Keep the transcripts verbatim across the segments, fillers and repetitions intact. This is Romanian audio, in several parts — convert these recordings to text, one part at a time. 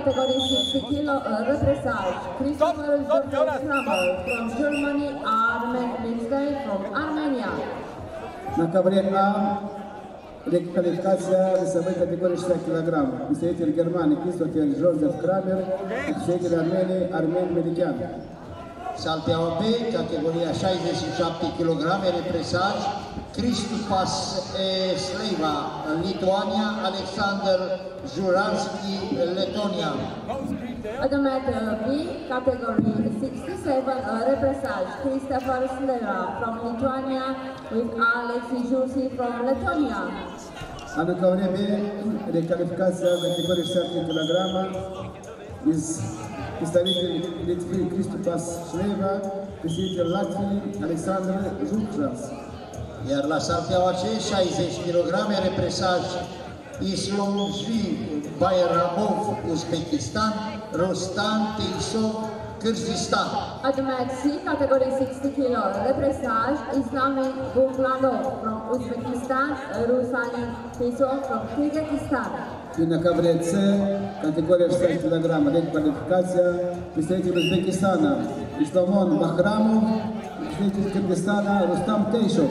category sixty kilo uh, repressage, Christopher Kramer from Germany, Armen Mixtay from Armenia. На ковре А реквалификация весовой категории шестьдесят килограмм. Представитель Германии Кристофер Жозеф Крамер, представитель Армении Армен Меликян. Salteaua B, categoria șaizeci și șapte kilograme, represaj, Kristupas Sleva, Lituania, Alexander Juranski, Letonia. Adamant B, category sixty-seven, uh, repressage, Christopher Sleva from Lithuania with Alexei Jursi from Letonia. На ковре Б реквалификация категории шестьдесят килограмм из представитель Литвы Кристопас Шлева, представитель Латвии Александр Жукжас. Iar la salteaua C, șaizeci kilograme, represaj, Islamjvi Bayramov, Uzbekistan, Rostan Teisov, Kyrgyzstan. Adamant C, category sixty kilo, repressage, Islamic Buklanov from Uzbekistan, Rusalin Teisov from Kyrgyzstan. И на ковре С категория шестьдесят килограмм, реквалификация представитель Узбекистана Исламон Бахрамов, представитель Кыргызстана Рустам Тейшов.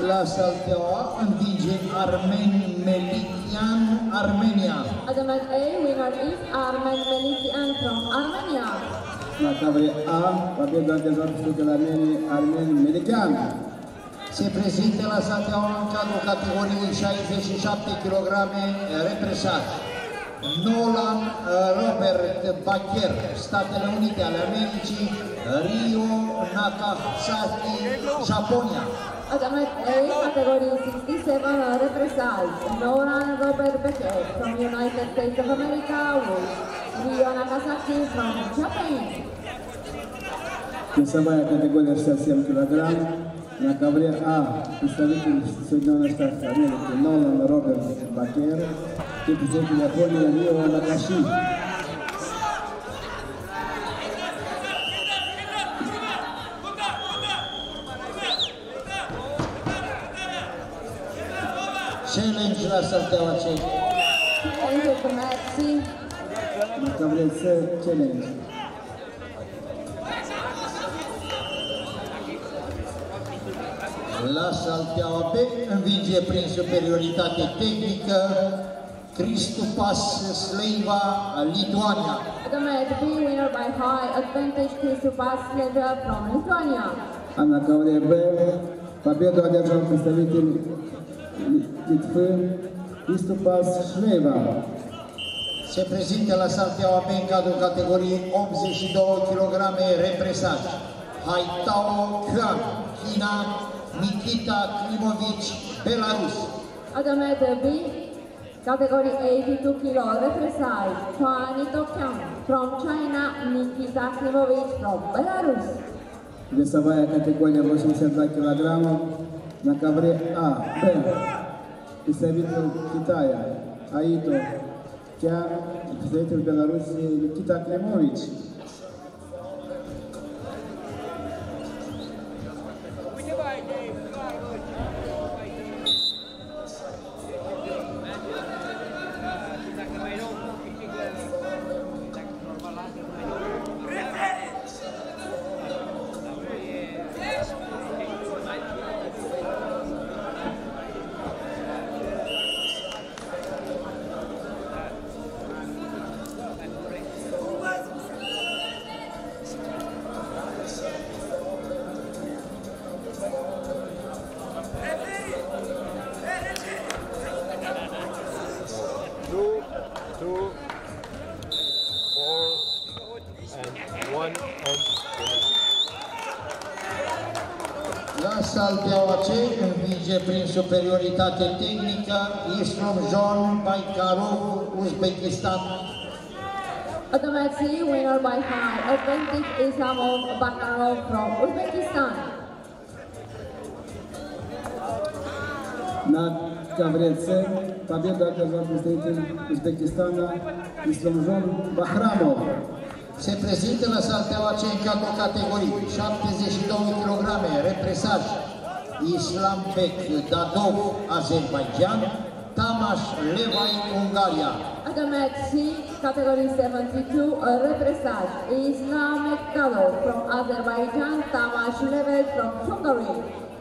La salteaua învinge Armen Melikian, Armenia. At the mat A, winner is Armen Melikian from Armenia. La categoria A, победу одержал представитель Армении Армен Меликян. Se prezintă la salteaua în cadrul categoriei șaizeci și șapte kilograme represaj. Nolan Robert Bacher, Statele Unite ale Americii, Rio Nakasaki, Japonia. At the mat A, category sixty-seven represage, Nolan Robert Becker from United States of America with Rio Nakasaki from Japan. Весовая категория шестьдесят семь килограмм. На ковре А представитель Соединенных Штатов Америки Нолан Роберт Бакер и представитель Японии Рио Накаши. Challenge la salteaua C. Challenge at the mat C. На ковре С челлендж. La salteaua B învinge prin superioritate tehnică Kristupas Sleiva, Lituania. At the mat B, winner by high advantage, Kristupas Sleiva from Lithuania. А на ковре Б победу одержал представитель Литвы Криступас Шлейва. Se prezintă la salteaua B în cadrul categoriei optzeci și două kilograme represaj. Haitao Khan, China, Nikita Klimovici, Belarus. At the mat B, category eighty-two kilo represage, Chuan Itokyang from China, Nikita Klimovic from Belarus. Весовая категория восемьдесят два килограмма. На ковре А, Б. Представитель Китая Аито Кян, представитель Беларуси Никита Климович. La salteaua C învinge prin superioritate tehnică Islamjon Baikarov, Uzbekistan. At the mat C, winner by high advantage, Islamov Bakarov from Uzbekistan. На ковре С победу одержал представитель Узбекистана Исламжон Бахрамов. Se prezintă la salteaua C în cadrul categorii șaptezeci și două kilograme represaj Islambek Dadov, Azerbaijan, Tamaș Levai, Ungaria. At the mat C, category seventy-two represage, Islam Dadov from Azerbaijan, Tamash Level from Hungary.